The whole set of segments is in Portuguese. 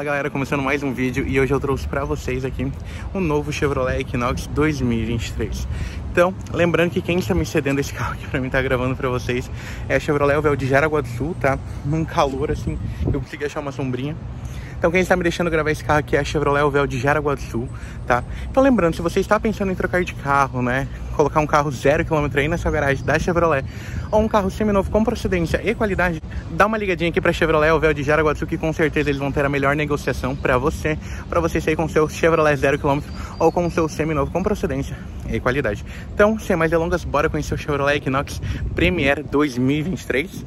Fala galera, começando mais um vídeo e hoje eu trouxe pra vocês aqui um novo Chevrolet Equinox 2023. Então, lembrando que quem está me cedendo esse carro aqui pra mim tá gravando pra vocês é a Chevrolet Uvel de Jaraguá do Sul, tá? Num calor assim, eu consegui achar uma sombrinha. Então quem está me deixando gravar esse carro aqui é a Chevrolet Uvel de Jaraguá do Sul, tá? Então lembrando, se você está pensando em trocar de carro, né? Colocar um carro 0 km aí na sua garagem da Chevrolet, ou um carro seminovo com procedência e qualidade, dá uma ligadinha aqui para a Chevrolet Uvel de Jaraguá do Sul, que com certeza eles vão ter a melhor negociação para você sair com seu Chevrolet 0 km ou com o seu seminovo com procedência e qualidade. Então, sem mais delongas, bora conhecer o Chevrolet Equinox Premier 2023.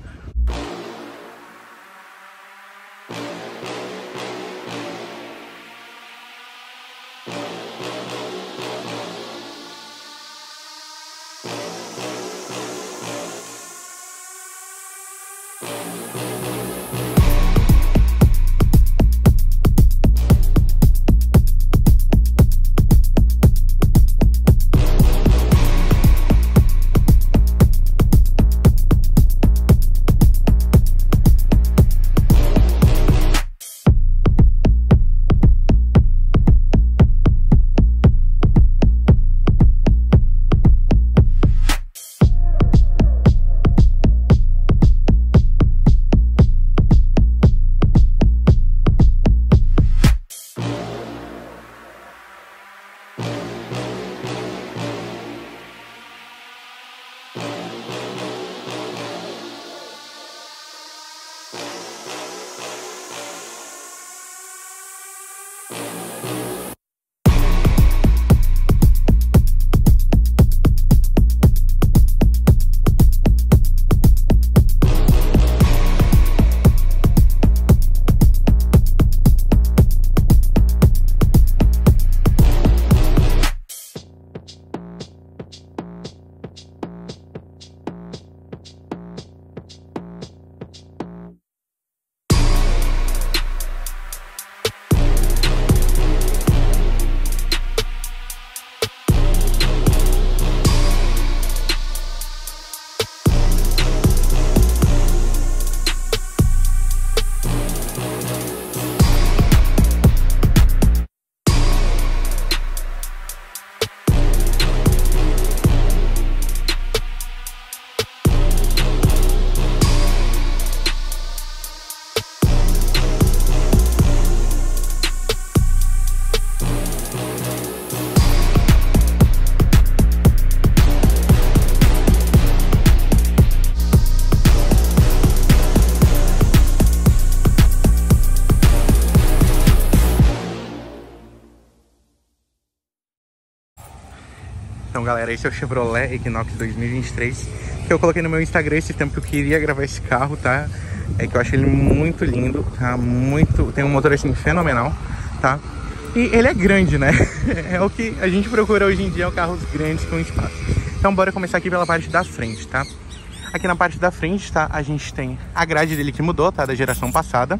Então galera, esse é o Chevrolet Equinox 2023 que eu coloquei no meu Instagram esse tempo que eu queria gravar esse carro, tá? É que eu acho ele muito lindo, tá? Tem um motor assim fenomenal, tá? E ele é grande, né? É o que a gente procura hoje em dia, carros grandes com espaço. Então bora começar aqui pela parte da frente, tá? Aqui na parte da frente, tá? A gente tem a grade dele que mudou, tá? Da geração passada,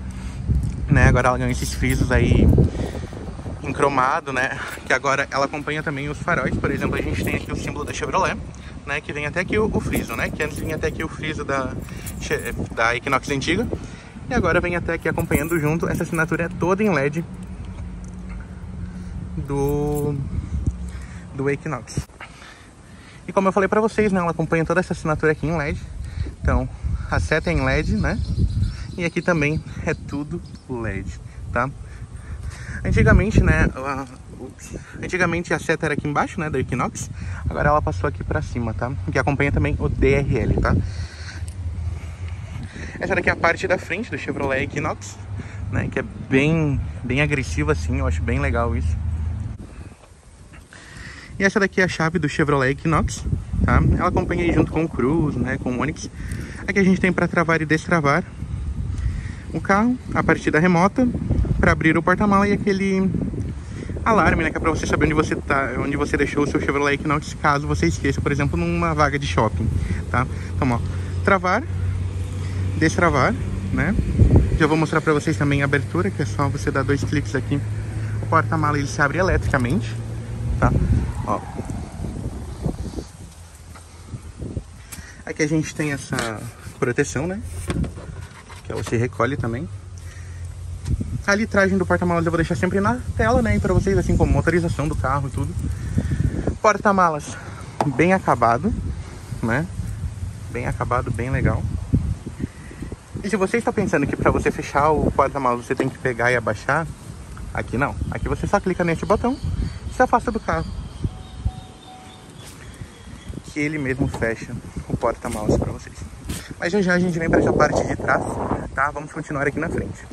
né? Agora ela ganhou esses frisos aí em cromado, né? Que agora ela acompanha também os faróis. Por exemplo, a gente tem aqui o símbolo da Chevrolet, né? Que vem até aqui o friso, né? Que antes vinha até aqui o friso da Equinox antiga. E agora vem até aqui acompanhando junto. Essa assinatura é toda em LED do Equinox. E como eu falei pra vocês, né? Ela acompanha toda essa assinatura aqui em LED. Então, a seta é em LED, né? E aqui também é tudo LED, tá? Antigamente, né, antigamente a seta era aqui embaixo, né, da Equinox. Agora ela passou aqui pra cima, tá? Que acompanha também o DRL, tá? Essa daqui é a parte da frente do Chevrolet Equinox, né, que é bem agressiva assim, eu acho bem legal isso. E essa daqui é a chave do Chevrolet Equinox, tá? Ela acompanha aí junto com o Cruze, né, com o Onix. Aqui a gente tem para travar e destravar o carro, a partida remota, para abrir o porta-mala e aquele alarme, né, que é para você saber onde você tá, onde você deixou o seu Chevrolet Equinox, caso você esqueça, por exemplo, numa vaga de shopping, tá? Então, ó, travar, destravar, né? Já vou mostrar para vocês também a abertura, que é só você dar 2 cliques aqui. O porta-mala ele se abre eletricamente, tá? Ó. Aqui a gente tem essa proteção, né? Que você recolhe também. A litragem do porta-malas eu vou deixar sempre na tela, né, pra vocês, assim como motorização do carro e tudo. Porta-malas bem acabado, né? Bem acabado, bem legal. E se você está pensando que para você fechar o porta-malas você tem que pegar e abaixar, aqui não. Aqui você só clica nesse botão e se afasta do carro, que ele mesmo fecha o porta-malas para vocês. Mas já já a gente vem para essa parte de trás, tá? Vamos continuar aqui na frente.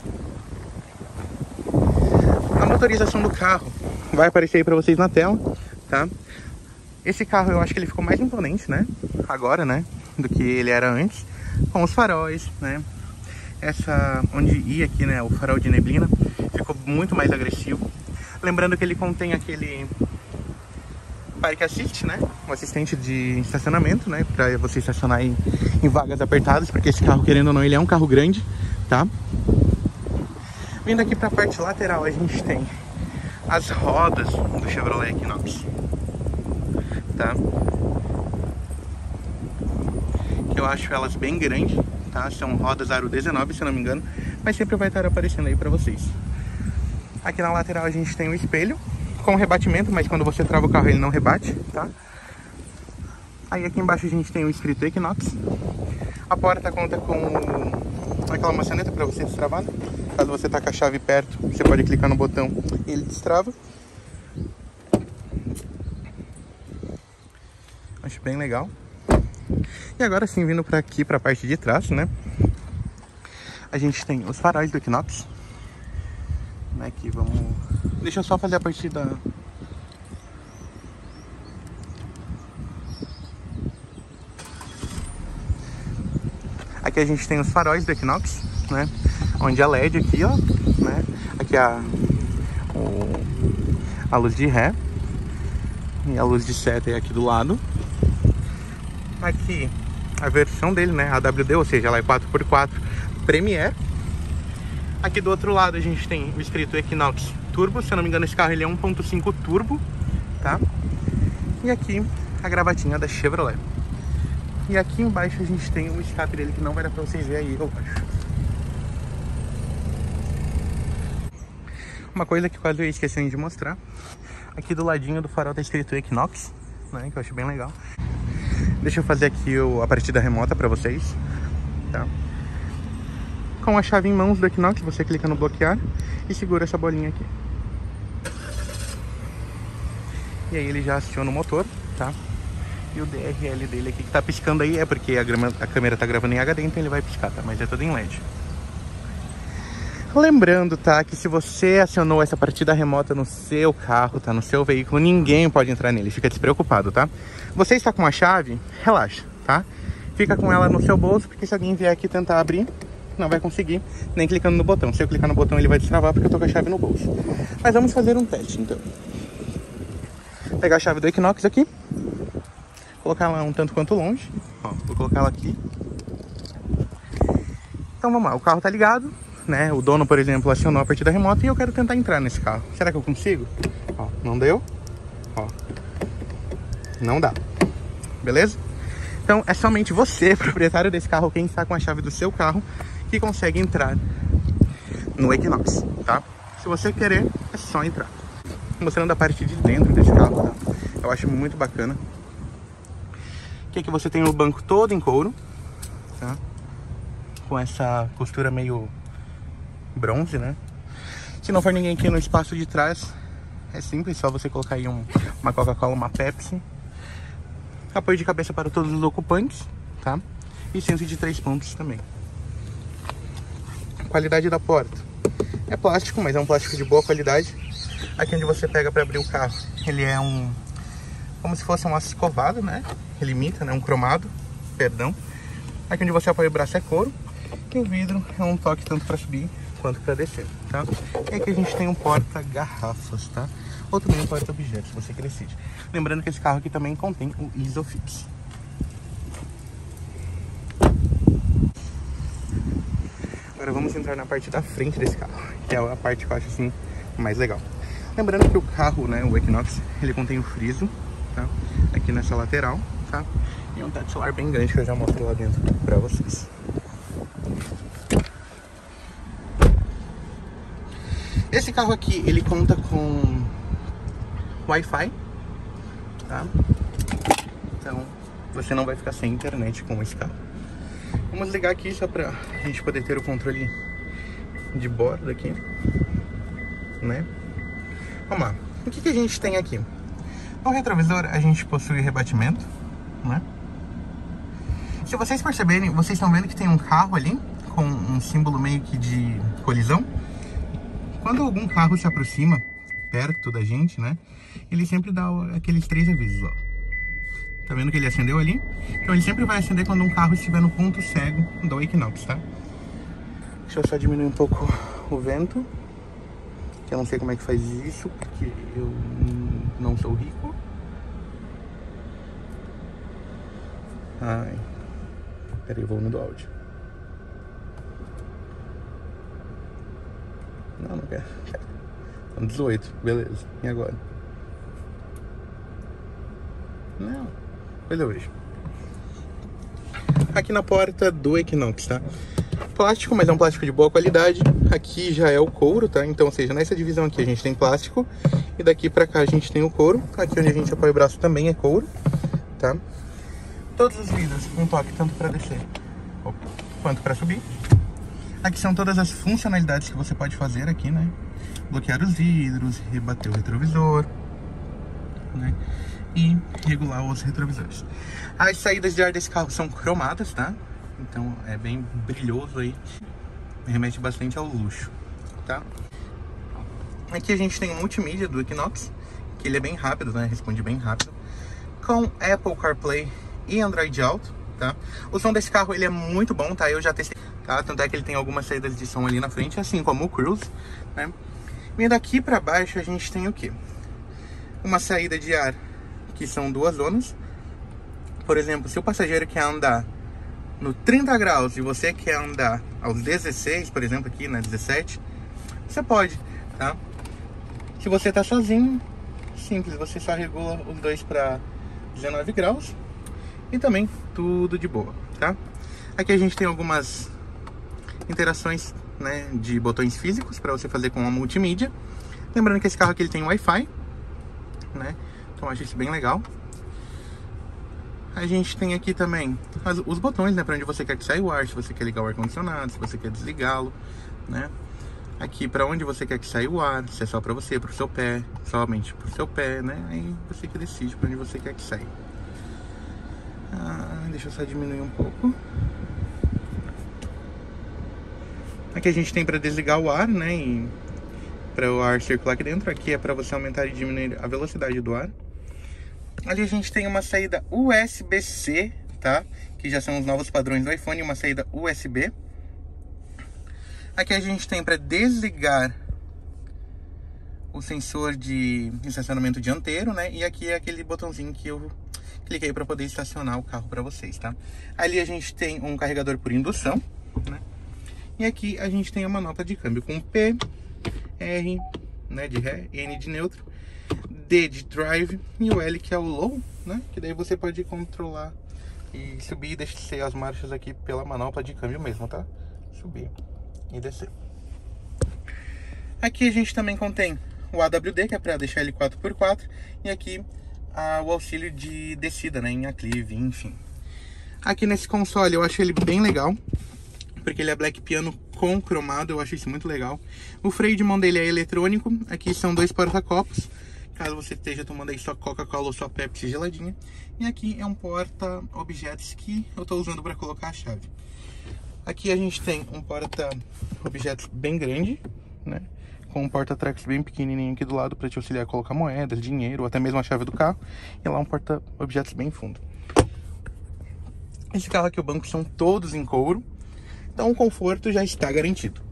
A motorização do carro vai aparecer aí para vocês na tela, tá? Esse carro eu acho que ele ficou mais imponente, né? Agora, né? Do que ele era antes. Com os faróis, né? Essa, onde ia aqui, né? O farol de neblina ficou muito mais agressivo. Lembrando que ele contém aquele Park Assist, né? Um assistente de estacionamento, né? Pra você estacionar em vagas apertadas. Porque esse carro, querendo ou não, ele é um carro grande, tá? Vindo aqui pra parte lateral, a gente tem as rodas do Chevrolet Equinox, tá? Eu acho elas bem grandes, tá? São rodas aro 19, se eu não me engano, mas sempre vai estar aparecendo aí pra vocês. Aqui na lateral a gente tem o espelho com rebatimento, mas quando você trava o carro ele não rebate, tá? Aí aqui embaixo a gente tem o escrito Equinox. A porta conta com aquela maçaneta pra você destravar, né? Caso você tá com a chave perto, você pode clicar no botão e ele destrava. Acho bem legal. E agora sim, vindo para aqui, para a parte de trás, né? A gente tem os faróis do Equinox. Aqui, vamos... Deixa eu só fazer a parte da... Aqui a gente tem os faróis do Equinox, né? Onde a LED aqui, ó, né? Aqui a luz de ré. E a luz de seta é aqui do lado. Aqui a versão dele, né, AWD, ou seja, ela é 4x4 Premier. Aqui do outro lado a gente tem o escrito Equinox Turbo, se eu não me engano esse carro ele é 1.5 Turbo, tá? E aqui a gravatinha da Chevrolet. E aqui embaixo a gente tem o escape dele, que não vai dar pra vocês verem aí, eu acho. Uma coisa que quase eu esqueci de mostrar, aqui do ladinho do farol tá escrito Equinox, né, que eu acho bem legal. Deixa eu fazer aqui a partida remota pra vocês, tá? Com a chave em mãos do Equinox, você clica no bloquear e segura essa bolinha aqui. E aí ele já aciona o motor, tá? E o DRL dele aqui que tá piscando aí é porque a câmera tá gravando em HD, então ele vai piscar, tá? Mas é tudo em LED. Lembrando, tá, que se você acionou essa partida remota no seu carro, tá, no seu veículo, ninguém pode entrar nele, fica despreocupado, tá? Você está com a chave, relaxa, tá? Fica com ela no seu bolso, porque se alguém vier aqui tentar abrir, não vai conseguir, nem clicando no botão. Se eu clicar no botão ele vai destravar porque eu tô com a chave no bolso. Mas vamos fazer um teste, então. Vou pegar a chave do Equinox aqui, colocar ela um tanto quanto longe, ó, vou colocar ela aqui. Então vamos lá, o carro tá ligado, né? O dono, por exemplo, acionou a partida remota e eu quero tentar entrar nesse carro. Será que eu consigo? Ó, não deu? Ó, não dá. Beleza? Então é somente você, proprietário desse carro, quem está com a chave do seu carro, que consegue entrar no Equinox, tá? Se você querer, é só entrar. Mostrando a parte de dentro desse carro, tá? Eu acho muito bacana. Que aqui você tem o banco todo em couro, tá? Com essa costura meio bronze, né? Se não for ninguém aqui no espaço de trás, é simples, só você colocar aí uma Coca-Cola, uma Pepsi. Apoio de cabeça para todos os ocupantes, tá? E centro de 3 pontos também. Qualidade da porta. É plástico, mas é um plástico de boa qualidade. Aqui onde você pega para abrir o carro, ele é como se fosse um aço escovado, né? Ele imita, né? Um cromado, perdão. Aqui onde você apoia o braço é couro. E o vidro é um toque tanto para subir quanto para descer, tá? E aqui a gente tem um porta-garrafas, tá? Ou também um porta-objetos, se você decide. Lembrando que esse carro aqui também contém o Isofix. Agora vamos entrar na parte da frente desse carro, que é a parte que eu acho assim mais legal. Lembrando que o carro, né, o Equinox, ele contém o friso, tá? Aqui nessa lateral, tá? E um teto solar bem grande que eu já mostro lá dentro pra vocês. Esse carro aqui, ele conta com Wi-Fi, tá? Então, você não vai ficar sem internet com esse carro. Vamos ligar aqui só pra gente poder ter o controle de bordo aqui, né? Vamos lá. O que a gente tem aqui? No retrovisor, a gente possui rebatimento, né? Se vocês perceberem, vocês estão vendo que tem um carro ali com um símbolo meio que de colisão. Quando algum carro se aproxima perto da gente, né? Ele sempre dá aqueles 3 avisos, ó. Tá vendo que ele acendeu ali? Então ele sempre vai acender quando um carro estiver no ponto cego do Equinox, tá? Deixa eu só diminuir um pouco o vento, que eu não sei como é que faz isso, porque eu não sou rico. Ai, peraí, volume do áudio. Não quero. 18, beleza. E agora? Não, depois eu vejo. Aqui na porta do Equinox, tá? Plástico, mas é um plástico de boa qualidade. Aqui já é o couro, tá? Então, ou seja, nessa divisão aqui a gente tem plástico. E daqui pra cá a gente tem o couro. Aqui onde a gente apoia o braço também é couro, tá? Todos os vidros com toque, tanto pra descer quanto pra subir. Aqui são todas as funcionalidades que você pode fazer aqui, né? Bloquear os vidros, rebater o retrovisor, né? E regular os retrovisores. As saídas de ar desse carro são cromadas, tá? Então é bem brilhoso aí. Remete bastante ao luxo, tá? Aqui a gente tem o multimídia do Equinox, que ele é bem rápido, né? Responde bem rápido. Com Apple CarPlay e Android Auto, tá? O som desse carro, ele é muito bom, tá? Eu já testei, tá? Tanto é que ele tem algumas saídas de som ali na frente, assim como o Cruise, né? Vindo aqui pra baixo, a gente tem o quê? Uma saída de ar, que são 2 zonas. Por exemplo, se o passageiro quer andar no 30 graus e você quer andar aos 16, por exemplo, aqui na 17, você pode, tá? Se você tá sozinho, simples, você só regula os dois para 19 graus e também tudo de boa, tá? Aqui a gente tem algumas interações, né, de botões físicos para você fazer com a multimídia. Lembrando que esse carro aqui ele tem Wi-Fi, né? Então eu acho isso bem legal. A gente tem aqui também os botões, né, para onde você quer que saia o ar, se você quer ligar o ar-condicionado, se você quer desligá-lo, né? Aqui para onde você quer que saia o ar, se é só para você, para o seu pé, somente para o seu pé, né? Aí você que decide para onde você quer que saia. Deixa eu só diminuir um pouco. Aqui a gente tem para desligar o ar, né? E para o ar circular aqui dentro. Aqui é para você aumentar e diminuir a velocidade do ar. Ali a gente tem uma saída USB-C, tá? Que já são os novos padrões do iPhone, uma saída USB. Aqui a gente tem para desligar o sensor de estacionamento dianteiro, né? E aqui é aquele botãozinho que eu cliquei para poder estacionar o carro para vocês, tá? Ali a gente tem um carregador por indução, né? E aqui a gente tem a manopla de câmbio com P, R, né, de ré, N de neutro, D de drive e o L que é o low, né? Que daí você pode controlar e subir e descer as marchas aqui pela manopla de câmbio mesmo, tá? Subir e descer. Aqui a gente também contém o AWD, que é para deixar ele 4x4, e aqui o auxílio de descida, né, em aclive, enfim. Aqui nesse console eu acho ele bem legal, porque ele é black piano com cromado, eu acho isso muito legal. O freio de mão dele é eletrônico, aqui são 2 porta-copos, caso você esteja tomando aí só Coca-Cola ou só Pepsi geladinha. E aqui é um porta-objetos que eu estou usando para colocar a chave. Aqui a gente tem um porta-objetos bem grande, né? Com um porta-tracks bem pequenininho aqui do lado para te auxiliar a colocar moedas, dinheiro, ou até mesmo a chave do carro. E lá um porta-objetos bem fundo. Esse carro aqui, o banco são todos em couro, então o conforto já está garantido.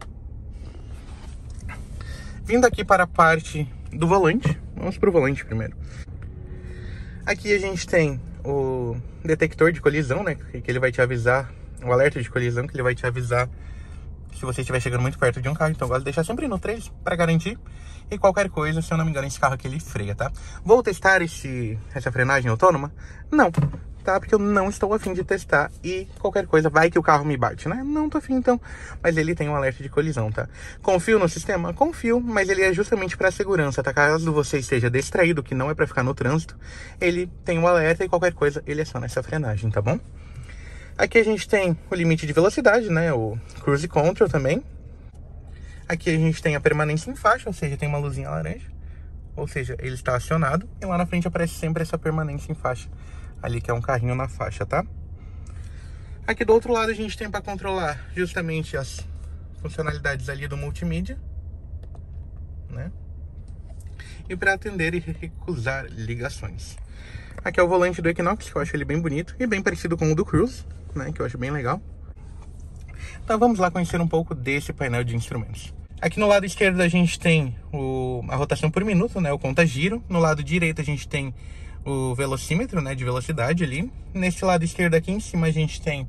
Vindo aqui para a parte do volante, vamos para o volante primeiro. Aqui a gente tem o detector de colisão, né, que ele vai te avisar, o alerta de colisão, que ele vai te avisar se você estiver chegando muito perto de um carro. Então eu gosto de deixar sempre no 3 para garantir. E qualquer coisa, se eu não me engano, esse carro aqui ele freia, tá? Vou testar essa frenagem autônoma? Não, testar porque eu não estou afim de testar e qualquer coisa, vai que o carro me bate, né? Não tô afim então, mas ele tem um alerta de colisão, tá? Confio no sistema? Confio, mas ele é justamente para segurança, tá? Caso você esteja distraído, que não é para ficar no trânsito, ele tem um alerta e qualquer coisa, ele é só nessa frenagem, tá bom? Aqui a gente tem o limite de velocidade, né? O Cruise Control também. Aqui a gente tem a permanência em faixa, ou seja, tem uma luzinha laranja. Ou seja, ele está acionado e lá na frente aparece sempre essa permanência em faixa. Ali que é um carrinho na faixa, tá? Aqui do outro lado a gente tem para controlar justamente as funcionalidades ali do multimídia, né? E para atender e recusar ligações. Aqui é o volante do Equinox, que eu acho ele bem bonito e bem parecido com o do Cruze, né? Que eu acho bem legal. Então vamos lá conhecer um pouco desse painel de instrumentos. Aqui no lado esquerdo a gente tem a rotação por minuto, né, o conta-giro. No lado direito a gente tem o velocímetro, né, de velocidade ali. Nesse lado esquerdo aqui em cima a gente tem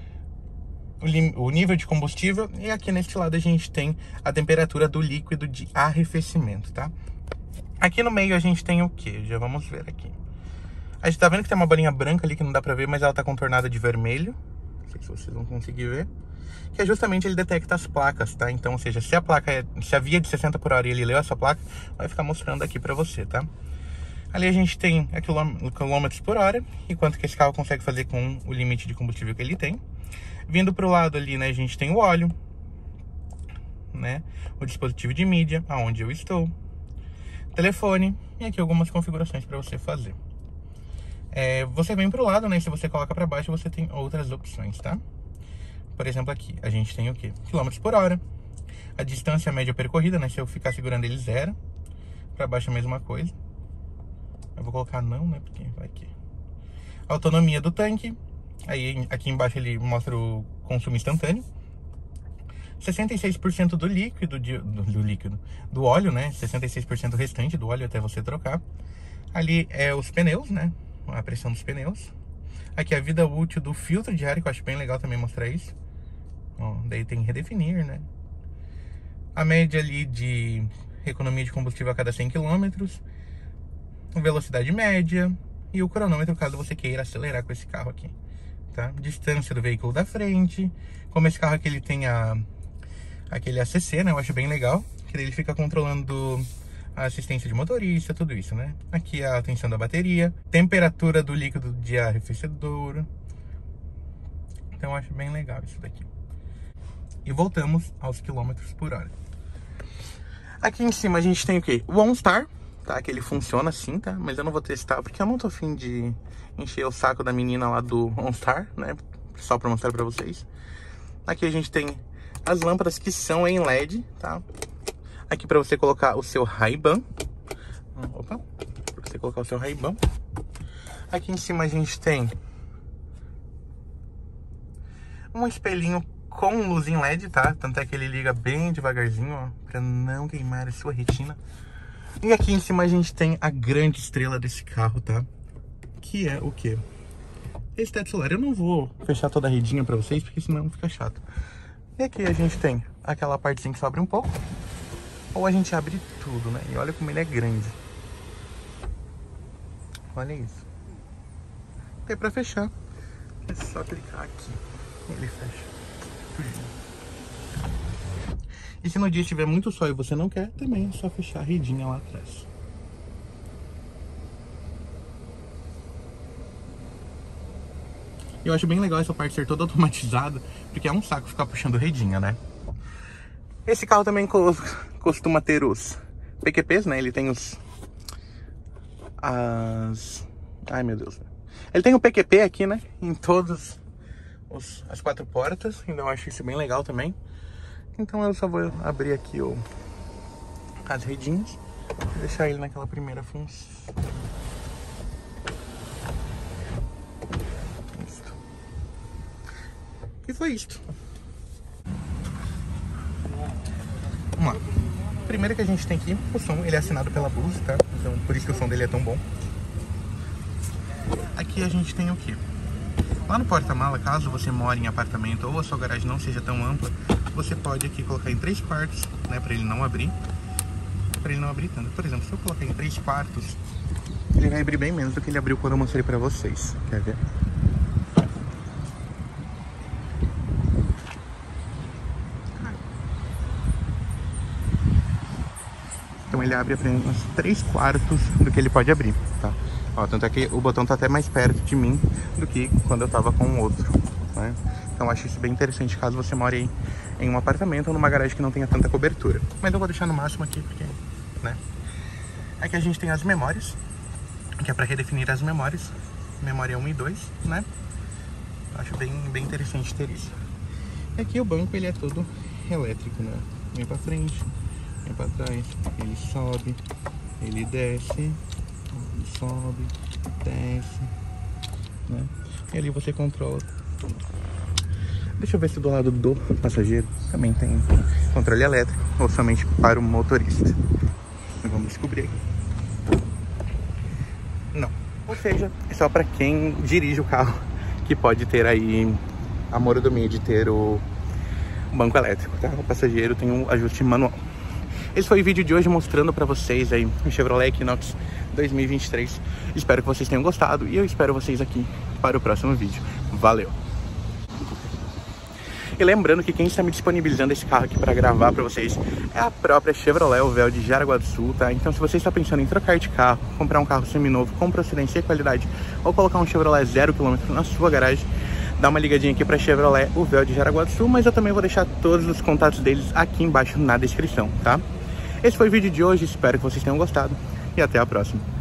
o nível de combustível. E aqui nesse lado a gente tem a temperatura do líquido de arrefecimento, tá? Aqui no meio a gente tem o que? Já vamos ver aqui. A gente tá vendo que tem uma bolinha branca ali que não dá pra ver, mas ela tá contornada de vermelho. Não sei se vocês vão conseguir ver. Que é justamente ele detecta as placas, tá? Então, ou seja, se a via de 60 por hora e ele leu essa placa, vai ficar mostrando aqui pra você, tá? Ali a gente tem quilômetros por hora e quanto que esse carro consegue fazer com o limite de combustível que ele tem. Vindo pro lado ali, né, a gente tem o óleo, né? O dispositivo de mídia, aonde eu estou. Telefone e aqui algumas configurações pra você fazer. Você vem pro lado, né? Se você coloca pra baixo, você tem outras opções, tá? Por exemplo, aqui a gente tem o que? Quilômetros por hora. A distância média percorrida, né? Se eu ficar segurando ele, 0. Para baixo a mesma coisa. Eu vou colocar não, né? Porque vai aqui. Autonomia do tanque. Aí aqui embaixo ele mostra o consumo instantâneo. 66% do líquido, do óleo, né? 66% restante do óleo até você trocar. Ali é os pneus, né? A pressão dos pneus. Aqui a vida útil do filtro de ar, que eu acho bem legal também mostrar isso. Ó, daí tem redefinir, né? A média ali de economia de combustível a cada 100 km. Velocidade média. E o cronômetro, caso você queira acelerar com esse carro aqui, tá? Distância do veículo da frente. Como esse carro aqui ele tem aquele ACC, né? Eu acho bem legal. Que daí ele fica controlando a assistência de motorista, tudo isso, né? Aqui a tensão da bateria. Temperatura do líquido de arrefecedor. Então eu acho bem legal isso daqui. E voltamos aos quilômetros por hora. Aqui em cima a gente tem o quê? O OnStar, tá? Que ele funciona assim, tá? Mas eu não vou testar porque eu não tô afim de encher o saco da menina lá do OnStar, né? Só pra mostrar pra vocês. Aqui a gente tem as lâmpadas que são em LED, tá? Aqui pra você colocar o seu Ray-Ban. Opa! Pra você colocar o seu Ray-Ban. Aqui em cima a gente tem um espelhinho com luz em LED, tá? Tanto é que ele liga bem devagarzinho, ó, pra não queimar a sua retina. E aqui em cima a gente tem a grande estrela desse carro, tá? Que é o quê? Esse teto solar. Eu não vou fechar toda a redinha pra vocês, porque senão fica chato. E aqui a gente tem aquela partezinha que sobe um pouco. Ou a gente abre tudo, né? E olha como ele é grande. Olha isso. E pra fechar, é só clicar aqui. Ele fecha. E se no dia estiver muito sol e você não quer, também é só fechar a redinha lá atrás. Eu acho bem legal essa parte ser toda automatizada, porque é um saco ficar puxando redinha, né? Esse carro também costuma ter os PQPs, né? Ele tem ai, meu Deus. Ele tem o PQP aqui, né? Em todas as 4 portas. Então eu acho isso bem legal também. Então eu só vou abrir aqui as redinhas e deixar ele naquela primeira função. Isto. E foi isto. Vamos lá. Primeiro que a gente tem aqui o som, ele é assinado pela Bose, tá? Então por isso que o som dele é tão bom. Aqui a gente tem o que? Lá no porta-mala, caso você more em apartamento ou a sua garagem não seja tão ampla, você pode aqui colocar em 3 quartos, né, para ele não abrir. Para ele não abrir tanto. Por exemplo, se eu colocar em 3 quartos, ele vai abrir bem menos do que ele abriu quando eu mostrei para vocês. Quer ver? ele abre apenas 3/4 do que ele pode abrir, tá? Ó, tanto é que o botão tá até mais perto de mim do que quando eu tava com o outro, né? Então eu acho isso bem interessante caso você more aí em um apartamento ou numa garagem que não tenha tanta cobertura. Mas eu vou deixar no máximo aqui porque, né? Aqui a gente tem as memórias, que é para redefinir as memórias. Memória 1 e 2, né? Acho bem interessante ter isso. E aqui o banco, ele é todo elétrico, né? Vem pra frente, vem pra trás, ele sobe, ele desce, ele sobe, desce, né? E ali você controla. Deixa eu ver se do lado do passageiro também tem controle elétrico ou somente para o motorista. Vamos descobrir aqui. Não. Ou seja, é só para quem dirige o carro que pode ter aí a mordomia de ter o banco elétrico, tá? O passageiro tem um ajuste manual. Esse foi o vídeo de hoje mostrando para vocês aí o Chevrolet Equinox 2023. Espero que vocês tenham gostado e eu espero vocês aqui para o próximo vídeo. Valeu! E lembrando que quem está me disponibilizando esse carro aqui para gravar para vocês é a própria Chevrolet Uvel de Jaraguá do Sul, tá? Então se você está pensando em trocar de carro, comprar um carro seminovo com procedência e qualidade ou colocar um Chevrolet 0 km na sua garagem, dá uma ligadinha aqui para Chevrolet Uvel de Jaraguá do Sul, mas eu também vou deixar todos os contatos deles aqui embaixo na descrição, tá? Esse foi o vídeo de hoje, espero que vocês tenham gostado e até a próxima.